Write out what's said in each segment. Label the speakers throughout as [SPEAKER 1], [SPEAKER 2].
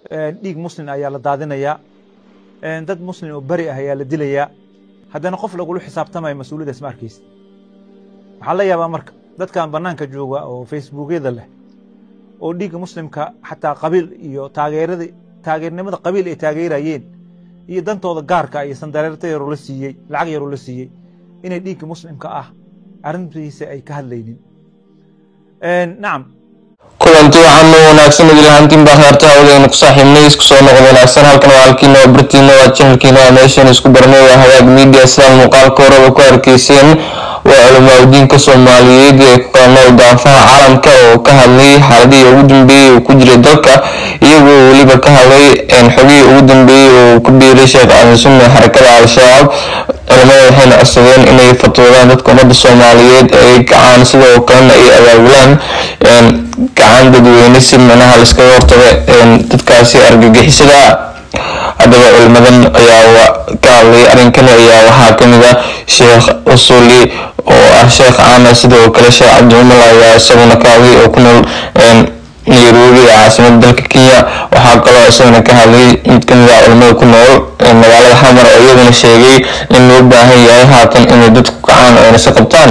[SPEAKER 1] dhiig muslim ayaa la daadinayaa dad muslim oo bari ah ayaa la dilayaa haddana qof lagula xisaabtamayo mas-uuliyaddaas ma arkaysa waxaa la yaabaa marka dadkan bannaanka jooga oo facebookyada leh oo dhiigga muslimka xataa qabiil iyo taageernimada qabiil ay taageerayeen iyo dantooda gaarka iyo sandareerta yaroo la siiyey lacag yaroo la siiyey inay dhiigga muslimka ah arrintiisa ay ka hadlaynin nacam
[SPEAKER 2] kulanti waxaan u wanaagsan idilhantiin baa heerta hawdaynu ku saaxiibnay isku soo noqod wanaagsan halkan waa halkiina oo bartiina waa channelkiina waa meeshan isku barnay waa hagaag media sidaan muuqaalka horeba ku arkayseen waa culimaadudiinka soomaaliyeed ee ku kala nool daafaha caalamka oo ka hadlay xaaladihii ugu dambeeyey uu ku jiray dalka iyagoo weliba ka hadlay xogihii ugu dambeeyey oo ku biiray sheekh aadan sunne xarakada al-shabaab culimada waxayna codsadeen inay fatwoodaan dadka ummadda soomaaliyeed ay kacaan sidoo kalena ay abaabulaan gacan dadweyne si manaha laiskaga hortago dadkaasi argagixisada haddaba culimadan ayaa ka hadlay arrinkani ayaa waxaa kamid ah sheekh usuli oo ah sheekh caana sidoo kale sheekh cabdimumal ayaa isaguna ka hadlay oo ku nool nairobi ee caasimada dalka kenya waxaa kaloo isagana ka hadlay mid kamid ah culimada ku nool magaalada xamar oo iyaguna sheegay in loo baahan yahay haatan inay dadku kacaan oo inasi qabtaan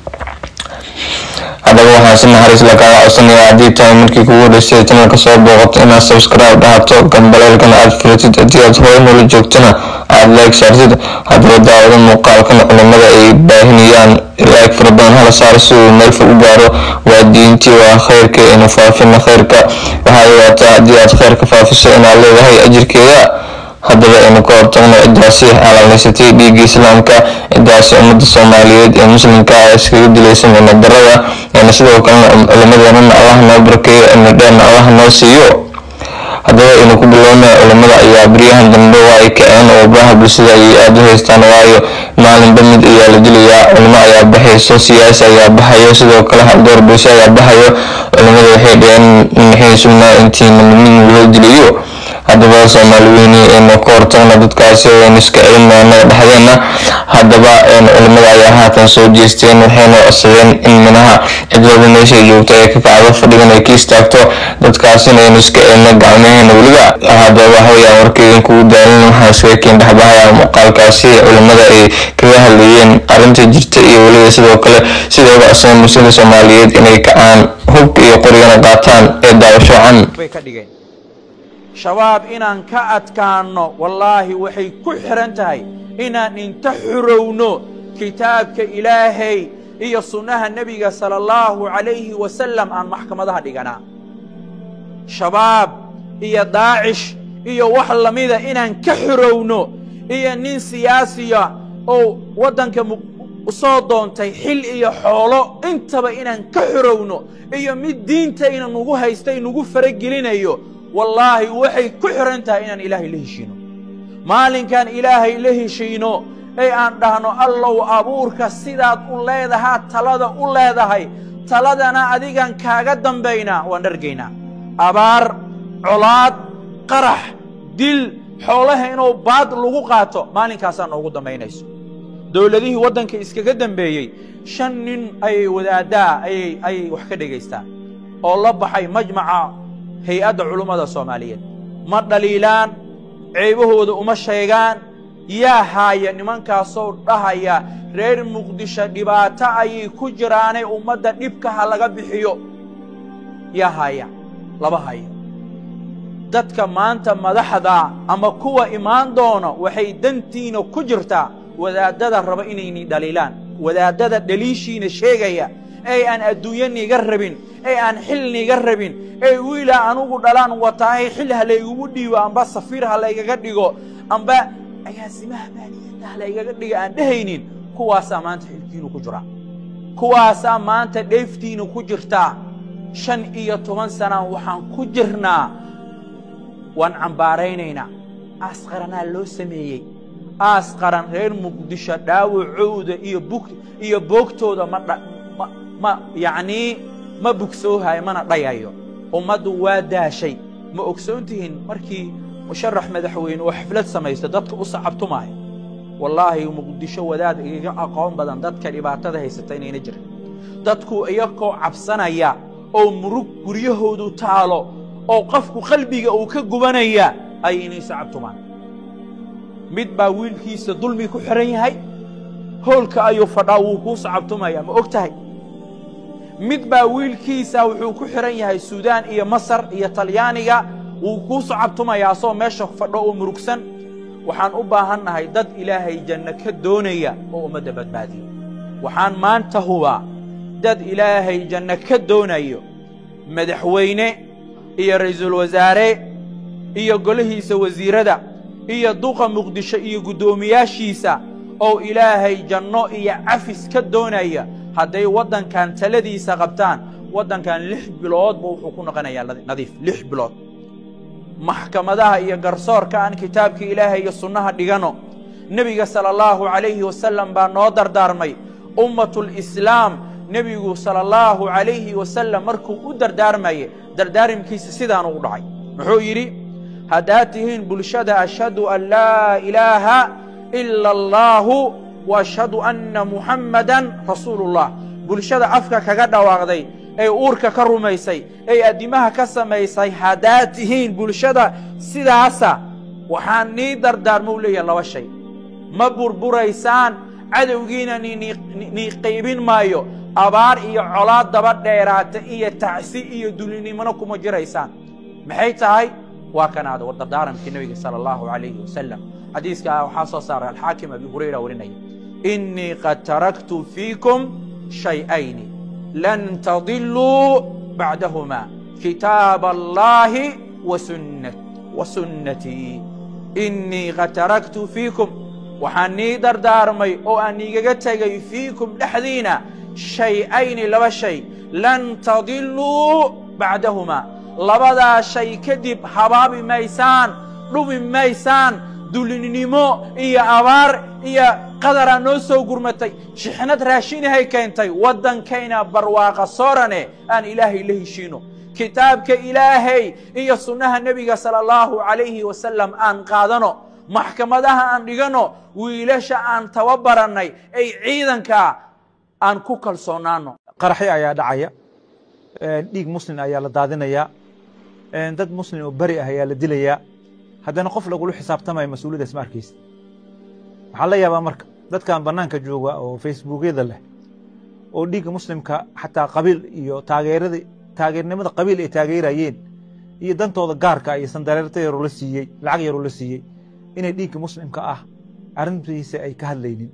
[SPEAKER 2] haddaba waxaan si naxariis la kaaga codsanaya haddii tahay markii kugu horeysay channelka soo booqato inaad subscribe dhahato gambaleelkana aad furatid haddii aad hore noola joogtana aad like saartid haddaba daawada muuqaalkan culimada ay baahinayaan like fara badan hala saaro si uu meel fog u gaaro waa diintii waa khayrka inu faafina khayrka waxaa ogaataa haddii aad khayrka faafiso inaad leedahay ajirkeeda haddaba aynu ka hortagno ciddaasi xalaalaysatay dhiigga islaamka ciddaasi ummadda soomaaliyeed ee muslimka ah iskaga dilaysa micnadarada sidoo kalena culimadeenana allah noo barakeeyo dheerna allah noo siiyo haddaba aynu ku bilowna culimada ayaa baryahan dambe waa ay kaceen oo baraha bulshada ayay aada u haystaan waayo maalinba mid ayaa la dilayaa culimo ayaa baxayso siyaasi ayaa baxayo sidoo kale haldoor bulsho ayaa baxayo culimada waxay dheheen maxay sugnaa intiina mid loo dilayo haddaba soomaali weyne aynu ka hortagna dadkaasi aynu iska celinayna dhexdeena haddaba culimada ayaa haatan soo jeesteen waxayna codsadeen in minaha cidwada meeshay joogto ay ka kacdo fadhigan ay ka istaagto dadkaasina aynu iska celino gacmaheena weliba haddaba waxaweyaan warkeydan kugu daalin waxaa iskaga keen dhexbahaya muuqaalkaasi culimada ay kaga hadlayeen arrinta jirta iyo weliba sidoo kale sida uga codsadeen bulshada soomaaliyeed inay kacaan hubka iyo qorigana qaataan ee daawashocan
[SPEAKER 1] shabaab inaan ka adkaanno wallaahi waxay ku xiran tahay inaan inta xurowno kitaabka ilaahay iyo sunnaha nebiga sala allahu calayhi wasalam aan maxkamadaha dhiganaa shabaab iyo daacish iyo wax lamida inaan ka xurowno iyo nin siyaasiya oo waddanka soo doontay xil iyo xoolo intaba inaan ka xurowno iyo mid diintayna nugu haystay nugu faragelinayo wallaahi waxay ku xiran tahay inaan ilaahay la heshiino maalinkaan ilaahay la heshiino ee aan dhahno allow abuurka sidaad u leedahaa talada u leedahay taladana adigan kaaga dambaynaa waan dhargaynaa abaar colaad qarax dil xoolaha inuu baad lagu qaato maalinkaasaa noogu dambaynayso dowladihii waddanka iskaga dambeeyey 5 nin ayay wadaaddaa ayay wax ka dhegaystaan oo la baxay majmaca hay-adda culummada soomaaliyeed ma dhaliilaan ceebahooda uma sheegaan yaa haaya nimankaasoo dhahaya reer muqdisho dhibaato ayay ku jiraanay ummadda dhibkaha laga bixiyo yaa haaya laba hayo dadka maanta madaxda ama kuwa imaan doona waxay dantiina ku jirtaa wadaadada raba inayni dhaliilaan wadaadada dhaliishiina sheegaya ay aan adduunyo niga rabin ay aan xil niga rabin ay wiila anugu dhalaan wataahay xil halaygugu dhiibo amba safiir halaygaga dhigo amba agaasimaha maaliyadda halaygaga dhigo aan dhehaynin kuwaasaa maanta xilkiinu ku jira kuwaasaa maanta dheeftiinu ku jirtaa 15 sana waxaan ku jirnaa waan cambaaraynaynaa asqaranaa loo sameeyey asqaran reer muqdisho dhaawacooda iyo boogtooda ma bugsoohayo mana dhayayo ummaddu waa daashay ma ogsoontihiin markii musharax madaxweyne oo xaflad samaysta dadka u sacabtumaayo wallaahi muqdisho wadaad iga aqoon badan dadka dhibaatada haysata inayna jirin dadku iyagoo cabsanaya oo murug guryahoodu taalo oo qofku qalbiga uu ka gubanaya ay inay sacabtumaan mid baa wiilkiisa dulmi ku xiran yahay hoolka ayuu fadhaa wuu kuu sacabtumaya ma og tahay mid baa wiilkiisa wuxuu ku xiran yahay suudaan iyo masar iyo talyaaniga wuu kuu sacabtumaya asoo meesha fadho oo murugsan waxaan u baahannahay dad ilaahay janno ka doonaya oo ummadda badbaadiyo waxaan maanta hubaa dad ilaahay janno ka doonayo madaxweyne iyo ra'iisul wasaare iyo golahiisa wasiirada iyo duqa muqdisho iyo guddoomiyaashiisa oo ilaahay janno iyo cafis ka doonaya hadday waddankan taladiisa qabtaan waddankan 6 bilood buu wuxuu ku noqonayaa nadiif 6 bilood maxkamadaha iyo garsoorka aan kitaabka ilaahay iyo sunnaha dhigano nebiga sallallahu alayhi wasallam baa noo dardaarmay ummatul islaam nebigu sallallahu alayhi wasallam markuu u dardaarmaye dardaarimkiisa sidaan ugu dhacay wuxuu yidhi haddaad tihiin bulshada ashhadu an laa ilaaha ila allahu wa ashhadu anna muhammadan rasuulullah bulshada afka kaga dhawaaqday ay uurka ka rumaysay ay addimaha ka samaysay haddaad tihiin bulshada sidaasa waxaan nii dardaarmo u leeyahay 2 shay ma burburaysaan cadowgiina nii qaybin maayo abaar iyo colaad daba dheeraata iyo tacsi iyo dulinimana kuma jiraysaan maxay tahay waa kanaada war dardaaramkii nabiga sallallahu alayhi wasallam xadiiska waxaa soo saaray alxaakim abi hurayra warinaya innii qad taraktu fiikum shay'ayni lan tadilluu bacdahuma kitaab allahi wa sunnatii innii qad taraktu fiikum waxaan nii dardaarmay oo aan igaga tegay fiikum dhexdiina shay'ayni 2 shay lan tadilluu bacdahuma labadaa shay kadib habaabi maysaan dhumi maysaan dulinimo iyo abaar iyo qadara noo soo gurmatay shixnad raashinahay keentay waddankayna barwaaqa soorane aan ilaahay la heshiino kitaabka ilaahay iyo sunnaha nebiga sallallahu alayhi wasallam aan qaadano maxkamadaha aan dhigano wiilasha aan tababarannay ay ciidanka aan ku kalsoonaano
[SPEAKER 3] qaraxi ayaa dhacaya dhiig muslim ayaa la daadinaya dad muslim oo bari ah ayaa la dilaya haddana qof lagula xisaabtamayo mas-uuliyaddaas ma arkaysa waxaa la yaabaa marka dadkan bannaanka jooga oo facebookyada leh oo dhiigga muslimka xataa qabiil iyo taageernimada qabiil ay taageerayeen iyo dantooda gaarka iyo sandareerta yaroo la siiyey lacag yaroo la siiyey inay dhiigga muslimka ah arrintiisa ay ka hadlaynin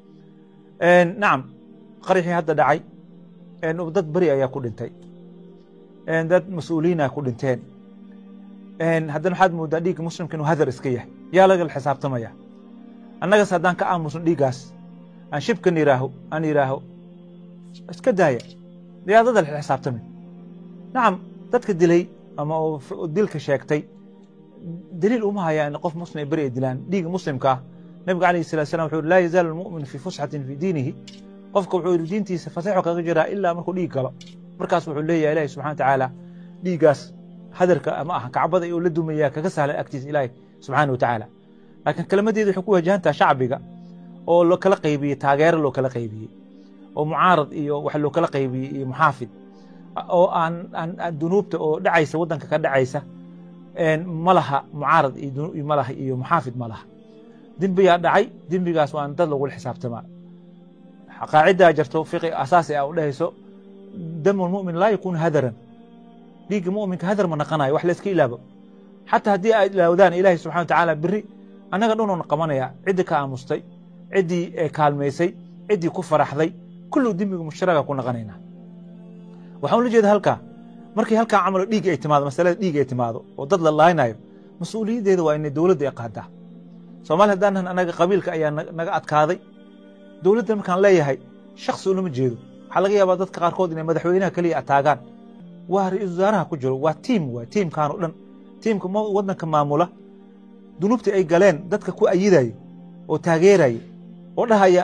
[SPEAKER 3] nacam qaraxii hadda dhacay dad beri ayaa ku dhintay dad mas-uuliyiina ku dhinteen haddana waxaad moodaa dhiigga muslimka inuu hadar iska yahay yaa lagala xisaabtamaya annagas haddaan ka aamusno dhiiggaas aan shibkan aan yidhaaho iska daaya yaa dad la xisaabtamin nacam dadka dilay ama oo dilka sheegtay daliil uma hayaan in qof muslim ay beri ay dilaan dhiigga muslimka ah nabiga calayhi salatu wasalam wuxuu laa yazaalu almu'min fii fusxatin fii diinihi qofka wuxuu yidhi diintiisa fasaxo kaga jiraa ilaa markuu dhiig galo markaas wuxuu leeyahay ilaahi subxana watacaala dhiiggaas hadarka ama ah kacbada oo la dumayaa kaga sahlan agtiisa ilaahi subxaana watacaala laakiin kelmadeedu waxay ku wajahantaha shacbiga oo loo kala qaybiyey taageero loo kala qaybiyey oo mucaarad iyo wax loo kala qaybiyey iyo muxaafid oo aan dunuubta oo dhacaysa waddanka ka dhacaysa ma laha mucaarad iyo ma laha iyo muxaafid ma laha dembigaa dhacay dembigaas waa dad lagula xisaabtamaa qaacidaa jirto fiqi asaasi ah u dhahayso damu lmu'min laa yakuunu hadaran dhiigga mu'minka hadar ma naqanayo wax la iska ilaabo xataa haddii ay ilaawdaan ilaahay subxana watacaala berri annaga dhunuuna qabanaya ciddii ka aamustay ciddii kaalmaysay ciddii ku faraxday kullu dembiga mushtaraga ku naqanaynaa waxaan ula jeeda halkaa markii halkaa camalo dhiig ay timaado masalada dhiig ay timaado oo dad la laaynayo mas-uuliyaddeeda waa inay dowladda ay qaadaa soomaali haddaanan annaga qabiilka ayaa naga adkaaday dowladda markaan leeyahay shaksi ulama jeedo waxaa laga yaabaa dadka qaarkood inay madaxweynaha keliya ataagaan waa ra-iisul wasaaraha ku jiro waa tiimkaan oo dhan tiimka waddanka maamula dunuubtii ay galeen dadka ku ayidaya oo taageeraya oo dhahaya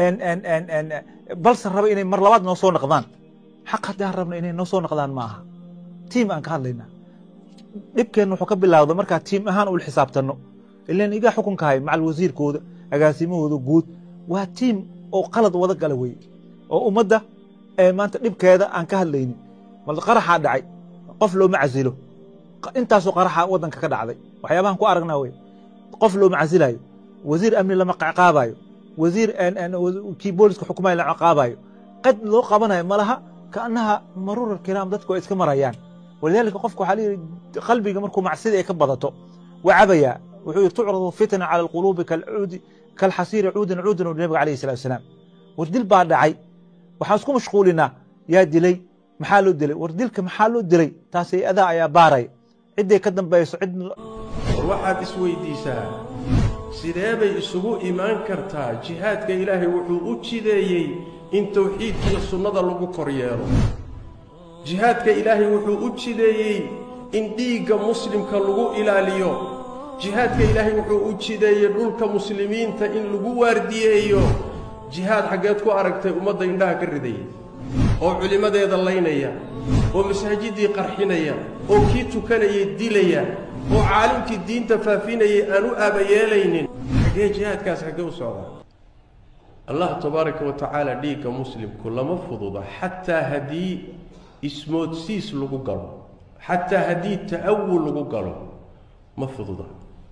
[SPEAKER 3] balse raba inay mar labaad noo soo noqdaan xaq haddaan rabna inay noo soo noqdaan ma aha tiim aan ka hadlaynaa dhibkeenna wuxuu ka bilaawda markaa tiim ahaan ula xisaabtanno ilan igaa xukunkahay macal wasiirkooda agaasimahooda guud waa tiim oo qalad wada gala weye oo ummadda maanta dhibkeeda aan ka hadlaynin bal qaraxaa dhacay qof looma casilo intaasoo qaraxa waddanka ka dhacday waxyaabahan ku aragnaa wey qof loo macasilayo wasiir amni lama ciqaabayo wasiir kii booliska xukumayo la ciqaabayo qad loo qabanayo malaha kaanaha maruur alkiraam dadku ay iska marayaan walidaalika qofku waxaa layidhi qalbiga markuu macsida ay ka badato waa cabayaa wuxuu yidhi tucradu fitna cala alquluubi kalxasiiri cuudan cuudan u nabiga calayhi salatu wasalaam war dil baa dhacay waxaan isku mashquulinaa yaa dilay maxaa loo dilay war dilka maxaa loo dilay taas adaa ayaa baaray cidday ka dambayso cid
[SPEAKER 4] war waxaad isweydiisaa sidee bay isugu imaan kartaa jihaadka ilaahay wuxuu u jideeyey in tawxiidka iyo sunnada lagu kor yeelo jihaadka ilaahay wuxuu u jideeyey in dhiigga muslimka lagu ilaaliyo jihaadka ilaahay wuxuu u jideeyey dhulka muslimiinta in lagu waardiyeeyo jihaad xaggeed ku aragtay ummadda indhaha ka ridaya oo culimadeeda laynaya oo masaajidii qarxinaya oo kii tukanayay dilaya oo caalimkii diinta faafinayay aan u aabayeelaynin xaggee jihaadkaas xaggee u socdaa allah tabaaraka wa tacaala dhiigga muslimku lama fududa xataa haddii ismoodsiis lagu galo xataa haddii ta'awul lagu galo ma fududa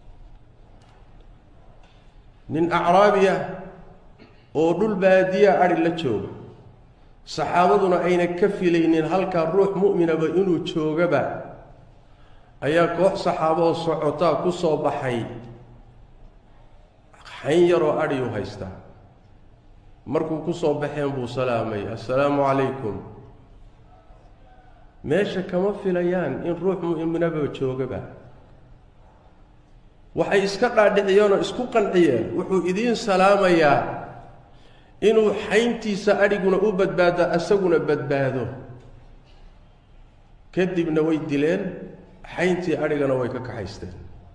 [SPEAKER 4] nin acraabi ah oo dhul baadiya adhi la jooga saxaabaduna ayna ka filaynin halkaa ruux mu'minaba inuu joogaba ayaa koox saxaabo oo socotaa ku soo baxay xayn yaroo adhi u haystaa markuu ku soo baxeen buu salaamay assalaamu calaykum meesha kama filayaan in ruux mu'minaba joogaba waxay iska dhaadhiciyeen oo isku qanciyeen wuxuu idiin salaamayaa inuu xayntiisa adhiguna u badbaado asaguna badbaado kadibna way dileen xayntii adhigana way kaxaysteen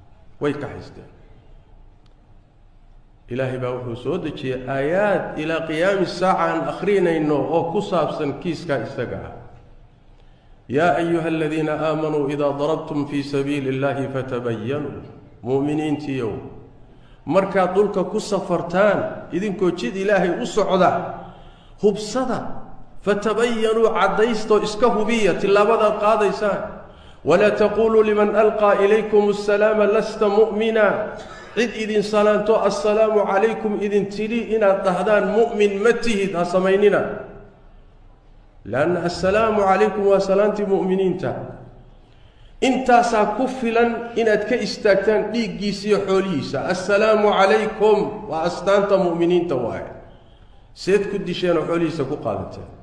[SPEAKER 4] ilaahay baa wuxuu soo dejiyey aayaad ilaa qiyaami saaca aan akhrinayno oo ku saabsan kiiskaa isaga ah yaa ayuha aladiina aamanuu idaa darabtum fii sabiili illaahi fatabayanuu mu'miniintiiyow markaad dhulka ku safartaan idinkoo jid ilaahay u socda hubsada fatabayanuu caddaystoo iska hubiya tillaabadaad qaadaysaan walaa taquuluu liman alqaa ilaykum assalaama lasta mu'mina cid idin salaanto assalaamu calaykum idin tidhi inaad dhahdaan mu'min ma tihid ha samaynina leanna assalaamu calaykum waa salaantii mu'miniinta intaasaa ku filan inaad ka istaagtaan dhiiggiisa iyo xoolihiisa assalaamu calaykum waa astaanta mu'miniinta waaye seed ku disheenoo xoolihiisa ku qaadateen